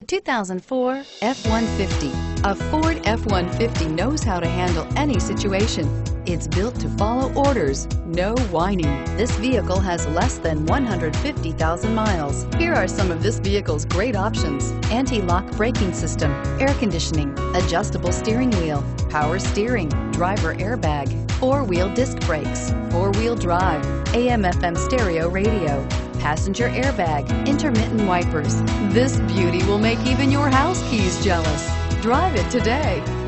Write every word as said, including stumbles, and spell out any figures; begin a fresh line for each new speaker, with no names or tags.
two thousand four F one fifty. A Ford F one fifty knows how to handle any situation. It's built to follow orders, no whining. This vehicle has less than one hundred fifty thousand miles. Here are some of this vehicle's great options: anti-lock braking system, air conditioning, adjustable steering wheel, power steering, driver airbag, four-wheel disc brakes, four-wheel drive, A M F M stereo radio, passenger airbag, intermittent wipers. This beauty will make even your house keys jealous. Drive it today.